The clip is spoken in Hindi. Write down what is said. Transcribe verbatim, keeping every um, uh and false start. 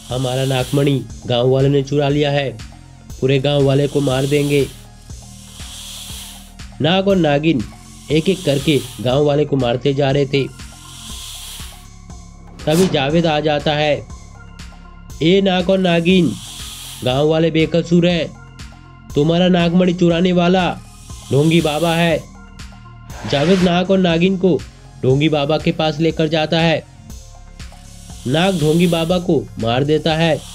हमारा नागमणि गांव वालों ने चुरा लिया है, पूरे गांव वाले को मार देंगे। नाग और नागिन एक एक करके गांव वाले को मारते जा रहे थे। तभी जावेद आ जाता है। ए नाग और नागिन, गांव वाले बेकसूर हैं, तुम्हारा नागमणि चुराने वाला ढोंगी बाबा है। जावेद नाग और नागिन को ढोंगी बाबा के पास लेकर जाता है। नाग ढोंगी बाबा को मार देता है।